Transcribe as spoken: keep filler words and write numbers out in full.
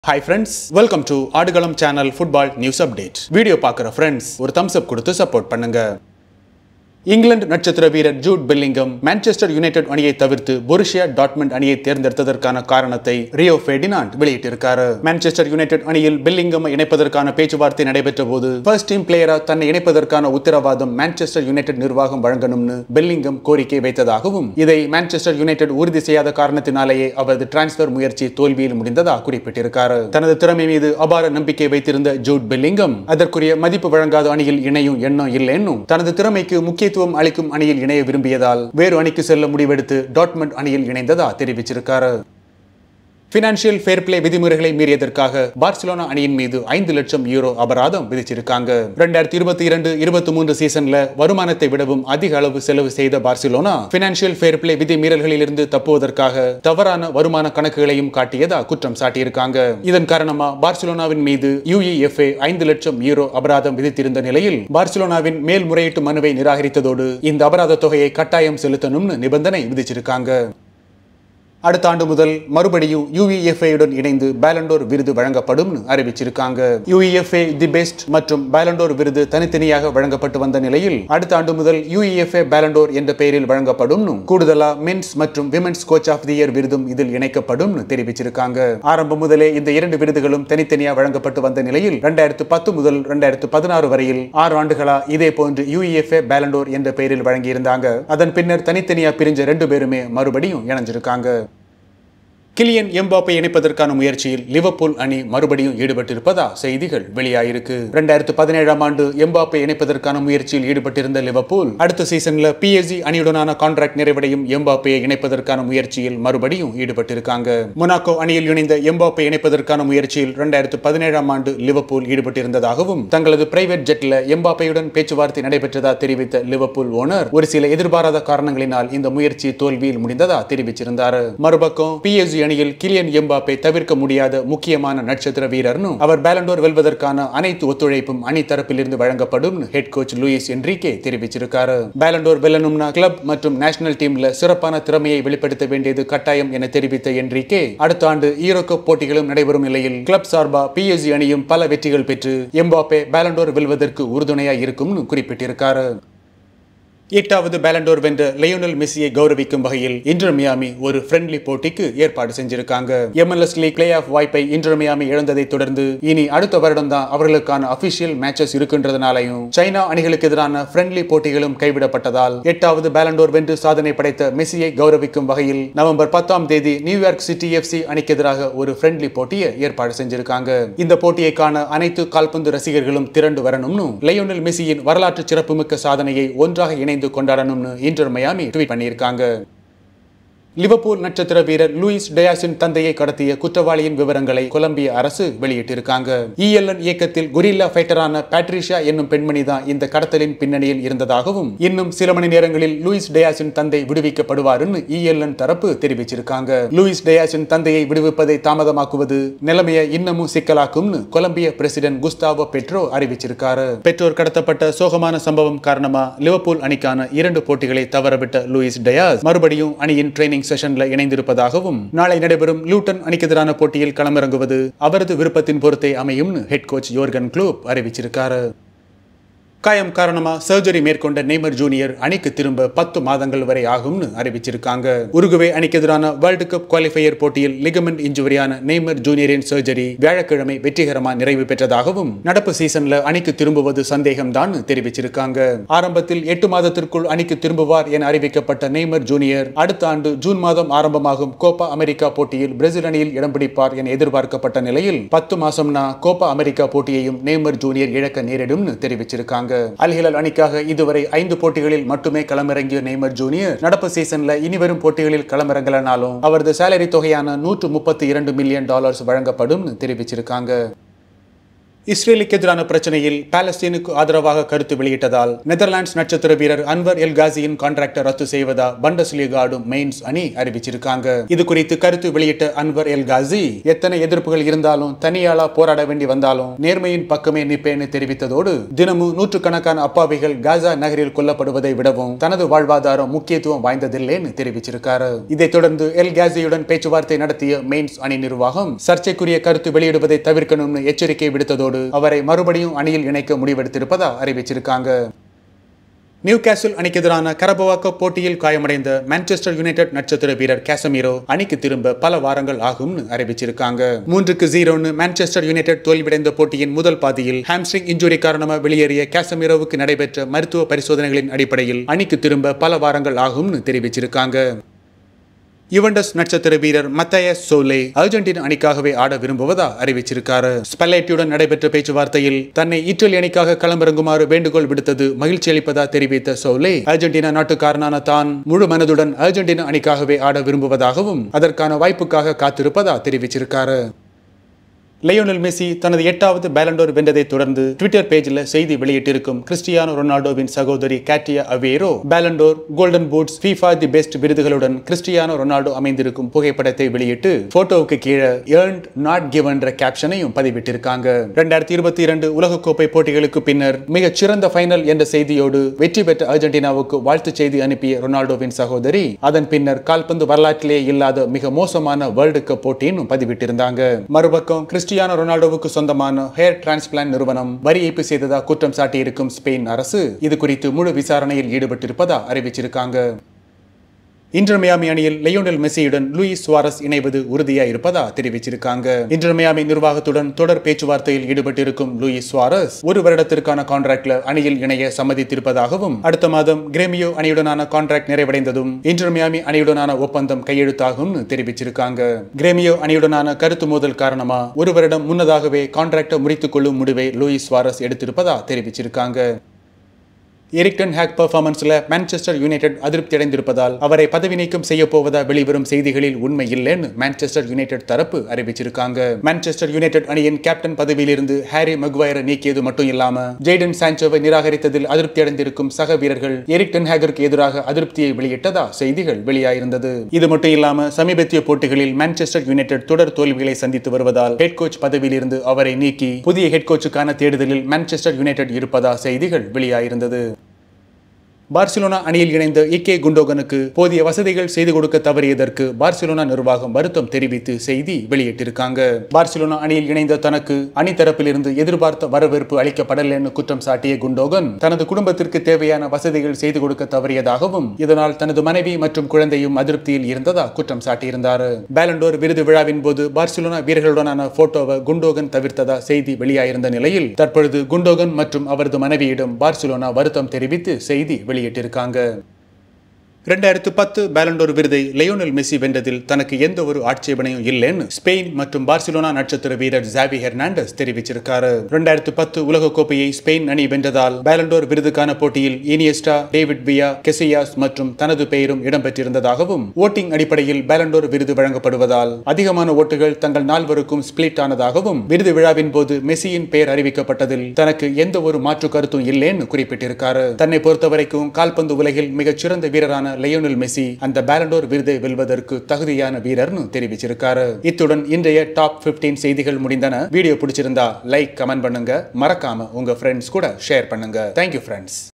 Hi friends, welcome to aadukalam channel football news update. Video பார்க்குற friends ஒரு thumbs up கொடுத்து support பண்ணுங்க. இங்கிலாந்து நட்சத்திர வீரர் ஜூட் பெல்லிங்கம் மான்செஸ்டர் யுனைடெட் அணியை தவிர்த்து பொருசியா டார்ட்மண்ட் அணியை தேர்ந்தெடுத்ததற்கான காரணத்தை ரியோ ஃபெர்டினாண்ட் வெளியிட்டிருக்கார். மான்செஸ்டர் யுனைடெட் அணியில் பெல்லிங்கம் இணைப்பதற்கான பேச்சுவார்த்தை நடைபெற்ற போது ஃபர்ஸ்ட் டீம் பிளேயரா தன்னை இணைப்பதற்கான உத்தரவாதம் மான்செஸ்டர் யுனைடெட் நிர்வாகம் வழங்கணும்னு பெல்லிங்கம் கோரிக்கை வைத்ததாகவும் இதை மான்செஸ்டர் யுனைடெட் உறுதி செய்யாத காரணத்தினாலேயே அவரது டிரான்ஸ்பர் முயற்சி தோல்வியில் முடிந்ததா குறிப்பிட்டிருக்கார். தனது திறமை மீது அபார நம்பிக்கை வைத்திருந்த ஜூட் பெல்லிங்கம் அதற்குரிய மதிப்பு வழங்காத அணியில் இணையும் எண்ணம் இல்லைன்னும் தனது திறமைக்கு முக்கிய அளிக்கும் அணியில் இணைய விரும்பியதால் வேறு அணிக்கு செல்ல முடிவெடுத்து டார்ட்மண்ட் அணியில் இணைந்ததா தெரிவிச்சிருக்காரு. பினான்சியல் ஃபேர் பிளே விதிமுறைகளை மீறியதற்காக பார்சிலோனா அணியின் மீது ஐந்து லட்சம் யூரோ அபராதம் விதிச்சிருக்காங்க. இரண்டாயிரத்தி இருபத்தி இரண்டு இருபத்தி மூன்று சீசன்ல வருமானத்தை விடவும் அதிக அளவு செலவு செய்த பார்சிலோனா பினான்சியல் ஃபேர் பிளே விதி மீறல்களில் இருந்து தப்புவதற்காக தவறான வருமான கணக்குகளையும் காட்டியதா குற்றம் சாட்டியிருக்காங்க. இதன் காரணமா பார்சிலோனாவின் மீது யுஇஎஃப்ஏ ஐந்து லட்சம் யூரோ அபராதம் விதித்திருந்த நிலையில் பார்சிலோனாவின் மேல்முறையீட்டு மனுவை நிராகரித்ததோடு இந்த அபராத தொகையை கட்டாயம் செலுத்தணும்னு நிபந்தனை விதிச்சிருக்காங்க. அடுத்த ஆண்டு முதல் மறுபடியும் யுஇஎஃப்ஏயுடன் இணைந்து பேலண்டோர் விருது வழங்கப்படும் அறிவிச்சிருக்காங்க. யுஇஎஃப்ஏ தி பெஸ்ட் மற்றும் பேலண்டோர் விருது தனித்தனியாக வழங்கப்பட்டு வந்த நிலையில் அடுத்த ஆண்டு முதல் யுஇஎஃப்ஏ பேலண்டோர் என்ற பெயரில் வழங்கப்படும். கூடுதலா மென்ஸ் மற்றும் women's coach of the year விருதும் இதில் இணைக்கப்படும் தெரிவிச்சிருக்காங்க. ஆரம்பம் முதலே இந்த இரண்டு விருதுகளும் தனித்தனியாக வழங்கப்பட்டு வந்த நிலையில் இரண்டாயிரத்து பத்து முதல் இரண்டாயிரத்து பதினாறு வரையில் ஆறு ஆண்டுகளா இதே போன்று யுஇஎஃப்ஏ பேலண்டோர் என்ற பெயரில் வழங்கியிருந்தாங்க. அதன் பின்னர் தனித்தனியாக பிரிஞ்ச ரெண்டு பேருமே மறுபடியும் இணைஞ்சிருக்காங்க. கிலியன் எம்பாப்பை இணைப்பதற்கான முயற்சியில் லிவர்பூல் அணி மறுபடியும் ஈடுபட்டிருப்பதா செய்திகள் வெளியாயிருக்கு. இரண்டாயிரத்து பதினேழாம் ஆண்டு எம்பாப்பை இணைப்பதற்கான முயற்சியில் ஈடுபட்டிருந்த லிவர்பூல் அடுத்த சீசன்ல பிஎஸ்ஜி அணியுடனான கான்ட்ராக்ட் நிறைவடையும் எம்பாப்பையை இணைப்பதற்கான முயற்சியில் மறுபடியும் ஈடுபட்டிருக்காங்க. மொனாக்கோ அணியில் இணைந்த எம்பாப்பை இணைப்பதற்கான முயற்சியில் இரண்டாயிரத்து பதினேழாம் ஆண்டு லிவர்பூல் ஈடுபட்டிருந்ததாகவும் தங்களது பிரைவேட் ஜெட்ல எம்பாப்பையுடன் பேச்சுவார்த்தை நடைபெற்றதா தெரிவித்த லிவர்பூல் ஓனர் ஒரு சில எதிர்பாராத காரணங்களினால் இந்த முயற்சி தோல்வியில் முடிந்ததா தெரிவிச்சிருந்தார். மறுபக்கம் பிஎஸ்ஜி அணியில் கிலியன் எம்பாப்பே தவிர்க்க முடியாத முக்கியமான நட்சத்திர வீரர்னு அவர் பேலண்டோர் வெல்வதற்கான அனைத்து ஒத்துழைப்பும் அணி தரப்பிலிருந்து வழங்கப்படும் ஹெட் கோச் லூயிஸ் என்ரிகே தெரிவிச்சிருக்காரு. பேலண்டோர் வெல்லணும்னா கிளப் மற்றும் நேஷனல் டீம்ல சிறப்பான திறமையை வெளிப்படுத்த வேண்டியது கட்டாயம் என தெரிவித்த என்ரிகே அடுத்த ஆண்டு ஈரோ கப் போட்டிகளும் நடைபெறும் நிலையில் கிளப் சார்பா பிஎஸ்ஜி அணியும் பல வெற்றிகள் பெற்று எம்பாப்பே பேலண்டோர் வெல்வதற்கு உறுதுணையா இருக்கும்னு குறிப்பிட்டிருக்காரு. எட்டாவது பேலண்டோர் வென்ற லியோனல் மெஸ்ஸியை கௌரவிக்கும் வகையில் இன்டர் மியாமி ஒரு ஃப்ரெண்ட்லி போட்டிக்கு ஏற்பாடு செஞ்சிருக்காங்க. எம்எல்எஸ் லீக் பிளே ஆஃப் வாய்ப்பை இன்டர் மியாமி இழந்ததை தொடர்ந்து இனி அடுத்த வருடம் தான் அவர்களுக்கான அபிஷியல் மேட்சஸ் இருக்கின்றதுனாலையும் சைனா அணிகளுக்கு எதிரான ஃப்ரெண்ட்லி போட்டிகளும் கைவிடப்பட்டதால் எட்டாவது பேலண்டோர் வென்று சாதனை படைத்த மெஸ்ஸியை கௌரவிக்கும் வகையில் நவம்பர் பத்தாம் தேதி நியூயார்க் சிட்டி எஃப்சி அணிக்கு எதிராக ஒரு ஃப்ரெண்ட்லி போட்டியை ஏற்பாடு செஞ்சிருக்காங்க. இந்த போட்டியை காண அனைத்து கால்பந்து ரசிகர்களும் திரண்டு வரணும்னு லியோனல் மெஸ்ஸியின் வரலாற்று சிறப்புமிக்க சாதனையை ஒன்றாக இணைந்து கொண்டாடணும்னு இன்டர் மியாமி ட்வீட் பண்ணியிருக்காங்க. லிவர்பூல் நட்சத்திர வீரர் லூயிஸ் டயாஸின் தந்தையை கடத்திய குற்றவாளியின் விவரங்களை கொலம்பிய அரசு வெளியிட்டிருக்காங்க. இஎல்என் இயக்கத்தில் கொரில்லா ஃபைட்டரான பேட்ரிஷியா என்னும் பெண்மணி தான் இந்த கடத்தலின் பின்னணியில் இருந்ததாகவும் இன்னும் சில மணி நேரங்களில் லூயிஸ் டயாஸின் தந்தை விடுவிக்கப்படுவார்னு இஎல்என் தரப்பு தெரிவிச்சிருக்காங்க. லூயிஸ் டயாஸின் தந்தையை விடுவிப்பதை தாமதமாக்குவது நிலைமையை இன்னமும் சிக்கலாக்கும்னு கொலம்பிய பிரசிடென்ட் குஸ்டாவோ பெட்ரோ அறிவிச்சிருக்காரு. பெற்றோர் கடத்தப்பட்ட சோகமான சம்பவம் காரணமா லிவர்பூல் அணிக்கான இரண்டு போட்டிகளை தவறவிட்ட லூயிஸ் டயாஸ் மறுபடியும் அணியின் ட்ரெயினிங் செஷன்ல இணைந்திருப்பதாகவும் நாளை நடைபெறும் லூட்டன் அணிக்கு எதிரான போட்டியில் களமிறங்குவது அவரது விருப்பத்தின் பொறுத்தே அமையும் ஹெட் கோச் யோர்கன் க்ளோப் அறிவிச்சிருக்காரு. காயம் காரணமா சர்ஜரி மேற்கொண்ட நெய்மர் ஜூனியர் அணிக்கு திரும்ப பத்து மாதங்கள் வரை ஆகும்னு அறிவிச்சிருக்காங்க. உருகுவே அணிக்கு எதிரான வேர்ல்டு கப் குவாலிஃபையர் போட்டியில் லிகமெண்ட் இன்ஜுரியான நெய்மர் ஜூனியரின் சர்ஜரி வியாழக்கிழமை வெற்றிகரமா நிறைவு பெற்றதாகவும் நடப்பு சீசன்ல அணிக்கு திரும்புவது சந்தேகம் தான் தெரிவிச்சிருக்காங்க. ஆரம்பத்தில் எட்டு மாதத்திற்குள் அணிக்கு திரும்புவார் என அறிவிக்கப்பட்ட நெய்மர் ஜூனியர் அடுத்த ஆண்டு ஜூன் மாதம் ஆரம்பமாகும் கோப்பா அமெரிக்கா போட்டியில் பிரேசில் அணியில் இடம் பிடிப்பார் என எதிர்பார்க்கப்பட்ட நிலையில் பத்து மாசம்னா கோப்பா அமெரிக்கா போட்டியையும் நெய்மர் ஜூனியர் இழக்க நேரிடும் தெரிவிச்சிருக்காங்க. அல் ஹிலால் அணிக்காக இதுவரை ஐந்து போட்டிகளில் மட்டுமே களமிறங்கிய நெய்மர் ஜூனியர் நடப்பு சீசன்ல இனிவரும் போட்டிகளில் களமிறங்கலனாலும் அவரது சேலரி தொகையான நூற்று முப்பத்தி இரண்டு மில்லியன் டாலர்ஸ் வழங்கப்படும் தெரிவிச்சிருக்காங்க. இஸ்ரேலுக்கு எதிரான பிரச்சனையில் பாலஸ்தீனுக்கு ஆதரவாக கருத்து வெளியிட்டதால் நெதர்லாண்ட்ஸ் நட்சத்திர வீரர் அன்வர் எல் காசியின் கான்ட்ராக்டை ரத்து செய்வதா பண்டஸ்லீகா ஆடும் மெயின்ஸ் அணி அறிவிச்சிருக்காங்க. இது குறித்து கருத்து வெளியிட்ட அன்வர் எல் காசி எத்தனை எதிர்ப்புகள் இருந்தாலும் தனியாளா போராட வேண்டி வந்தாலும் நேர்மையின் பக்கமே நிற்பேன்னு தெரிவித்ததோடு தினமும் நூற்றுக்கணக்கான அப்பாவிகள் காசா நகரில் கொல்லப்படுவதை விடவும் தனது வாழ்வாதாரம் முக்கியத்துவம் வாய்ந்ததில்லைன்னு தெரிவிச்சிருக்காரு. இதைத் தொடர்ந்து எல் காசியுடன் பேச்சுவார்த்தை நடத்திய மெயின்ஸ் அணி நிர்வாகம் சர்ச்சைக்குரிய கருத்து வெளியிடுவதை தவிர்க்கணும்னு எச்சரிக்கை விடுத்ததோடு அவரை மறுபடியும் அணியில் இணைக்க முடிவெடுத்திருப்பதா அறிவிச்சிருக்காங்க. நியூகாசில் அணிக்கு எதிரான கரபவா கப் போட்டியில் காயமடைந்த மான்செஸ்டர் யுனைடெட் நட்சத்திர வீரர் காசமீரோ அணிக்கு திரும்ப பல வாரங்கள் ஆகும்னு அறிவிச்சிருக்காங்க. மூன்றுக்கு ஜீரோன்னு மான்செஸ்டர் யுனைடெட் தோல்வியடைந்த போட்டியின் முதல் பாதியில் ஹாம்ஸ்ட்ரிங் இன்ஜுரி காரணமாக வெளியேறிய காசமீரோவுக்கு நடைபெற்ற மருத்துவ பரிசோதனைகளின் அடிப்படையில் அணிக்கு திரும்ப பல வாரங்கள் ஆகும்னு தெரிவிச்சிருக்காங்க. யுவெண்டஸ் நட்சத்திர வீரர் மத்தயஸ் சோலே அர்ஜென்டினா அணிக்காகவே ஆட விரும்புவதா அறிவிச்சிருக்காரு. ஸ்பெல்லேட்டியுடன் நடைபெற்ற பேச்சுவார்த்தையில் தன்னை இத்தாலி அணிக்காக களமிறங்குமாறு வேண்டுகோள் விடுத்தது மகிழ்ச்சி அளிப்பதா தெரிவித்த சோலே அர்ஜென்டினா நாட்டுக்காரனான தான் முழு மனதுடன் அர்ஜென்டினா அணிக்காகவே ஆட விரும்புவதாகவும் அதற்கான வாய்ப்புக்காக காத்திருப்பதா தெரிவிச்சிருக்காரு. லியோனல் மெஸ்ஸி தனது எட்டாவது பேலண்டோர் வென்றதை தொடர்ந்து ட்விட்டர் பேஜில் செய்தி வெளியிட்டிருக்கும் கிறிஸ்டியானோ ரொனால்டோவின் சகோதரி Katia Aveiro Ballon d'Or, golden boots, FIFA the best விருதுகளுடன் கிறிஸ்டியானோ ரொனால்டோ அமைந்திருக்கும் புகைப்படத்தை வெளியிட்டு போட்டோவுக்கு கீழே ஏர்ன்ட் நாட் கிவன்ற கேப்ஷனையும் பதிவிட்டிருக்காங்க. இரண்டாயிரத்தி இருபத்தி இரண்டு உலகக்கோப்பை போட்டிகளுக்கு பின்னர் மிகச் சிறந்த ஃபைனல் என்ற செய்தியோடு வெற்றி பெற்ற அர்ஜென்டினாவுக்கு வாழ்த்து செய்தி அனுப்பிய ரொனால்டோவின் சகோதரி அதன் பின்னர் கால்பந்து வரலாற்றிலேயே இல்லாத மிக மோசமான வேர்ல்டு கப் போட்டின்னு பதிவிட்டிருந்தாங்க. மறுபக்கம் கிறிஸ்டியானோ ரொனால்டோவுக்கு சொந்தமான ஹேர் டிரான்ஸ்பிளான்ட் நிறுவனம் வரி ஏய்ப்பு செய்ததா குற்றம் சாட்டியிருக்கும் ஸ்பெயின் அரசு இது குறித்து முழு விசாரணையில் ஈடுபட்டிருப்பதா அறிவிச்சிருக்காங்க. இன்டர் மியாமி அணியில் லியோனல் மெஸ்ஸியுடன் லூயிஸ் சுவாரஸ் இணைவது உறுதியா இருப்பதா தெரிவிச்சிருக்காங்க. இன்டர் மியாமி நிர்வாகத்துடன் தொடர் பேச்சுவார்த்தையில் ஈடுபட்டிருக்கும் லூயிஸ் சுவாரஸ் ஒரு வருடத்திற்கான கான்ட்ராக்ட்ல அணியில் இணைய சம்மதித்திருப்பதாகவும் அடுத்த மாதம் கிரேமியோ அணியுடனான கான்ட்ராக்ட் நிறைவடைந்ததும் இன்டர் மியாமி அணியுடனான ஒப்பந்தம் கையெழுத்தாகும் தெரிவிச்சிருக்காங்க. கிரேமியோ அணியுடனான கருத்து மோதல் காரணமா ஒரு வருடம் முன்னதாகவே கான்ட்ராக்டை முறித்துக் கொள்ளும் முடிவை லூயிஸ் சுவாரஸ் எடுத்திருப்பதா தெரிவிச்சிருக்காங்க. எரிக் டென் ஹாக் பெர்ஃபார்மன்ஸ்ல மான்செஸ்டர் யுனைடெட் அதிருப்தி அடைந்திருப்பதால் அவரை பதவி நீக்கம் செய்ய போவதா வெளிவரும் செய்திகளில் உண்மை இல்லைன்னு மான்செஸ்டர் யுனைடெட் தரப்பு அறிவிச்சிருக்காங்க. மான்செஸ்டர் யுனைடெட் அணியின் கேப்டன் பதவியிலிருந்து ஹாரி மக்வயரை நீக்கியது மட்டும் இல்லாம ஜெய்டன் சான்சோவை நிராகரித்ததில் அதிருப்தி அடைந்திருக்கும் சக வீரர்கள் எரிக் டென் ஹாகிற்கு எதிராக அதிருப்தியை வெளியிட்டதா செய்திகள் வெளியாயிருந்தது. இது மட்டும் இல்லாம சமீபத்திய போட்டிகளில் மான்செஸ்டர் யுனைடெட் தொடர் தோல்விகளை சந்தித்து வருவதால் ஹெட் கோச் பதவியிலிருந்து அவரை நீக்கி புதிய ஹெட் கோச்சுக்கான தேடுதலில் மான்செஸ்டர் யுனைடெட் இருப்பதா செய்திகள் வெளியாயிருந்தது. பார்சிலோனா அணியில் இணைந்த இக்கே குண்டோகனுக்கு போதிய வசதிகள் செய்து கொடுக்க தவறியதற்கு பார்சிலோனா நிர்வாகம் வருத்தம் தெரிவித்து செய்தி வெளியிட்டிருக்காங்க. பார்சிலோனா அணியில் இணைந்த தனக்கு அணி தரப்பிலிருந்து எதிர்பார்த்த வரவேற்பு அளிக்கப்படலன்னு குற்றம் சாட்டிய குண்டோகன் தனது குடும்பத்திற்கு தேவையான வசதிகள் செய்து கொடுக்க தவறியதாகவும் இதனால் தனது மனைவி மற்றும் குழந்தையும் அதிருப்தியில் இருந்ததா குற்றம் சாட்டியிருந்தார். பேலண்டோர் விருது விழாவின் போது பார்சிலோனா வீரர்களுடனான போட்டோவை குண்டோகன் தவிர்த்ததா செய்தி வெளியாயிருந்த நிலையில் தற்பொழுது குண்டோகன் மற்றும் அவரது மனைவியிடம் பார்சிலோனா வருத்தம் தெரிவித்து செய்தி வெளியிட்டிருக்காங்க. இரண்டாயிரத்து பத்து பேலண்டோர் விருதை லியோனல் மெஸ்ஸி வென்றதில் தனக்கு எந்த ஒரு ஆட்சேபனையும் இல்லைன்னு ஸ்பெயின் மற்றும் பார்சிலோனா நட்சத்திர வீரர் ஜாவி ஹெர்னாண்டஸ் தெரிவிச்சிருக்காரு. இரண்டாயிரத்து பத்து உலகக்கோப்பையை ஸ்பெயின் அணி வென்றதால் பேலண்டோர் விருதுக்கான போட்டியில் இனியஸ்டா, டேவிட் வியா, கெசியாஸ் மற்றும் தனது பெயரும் இடம்பெற்றிருந்ததாகவும் ஓட்டிங் அடிப்படையில் பேலண்டோர் விருது வழங்கப்படுவதால் அதிகமான ஓட்டுகள் தங்கள் நால்வருக்கும் ஸ்பிளிட் ஆனதாகவும் விருது விழாவின் போது மெஸ்ஸியின் பெயர் அறிவிக்கப்பட்டதில் தனக்கு எந்த ஒரு மாற்று கருத்தும் இல்லைன்னு குறிப்பிட்டிருக்காரு. தன்னை பொறுத்தவரைக்கும் கால்பந்து உலகில் மிகச்சிறந்த வீரரான லியோனல் மெஸ்ஸி அந்த பேலண்டோர் விருதை வெல்வதற்கு தகுதியான வீரர்னு தெரிவிச்சிருக்காரு. இத்துடன் இன்றைய டாப் பதினைந்து செய்திகள் முடிந்தன. வீடியோ பிடிச்சிருந்தா லைக், கமெண்ட் பண்ணுங்க. மறக்காம உங்க ஃப்ரெண்ட்ஸ் கூட ஷேர் பண்ணுங்க. Thank you friends.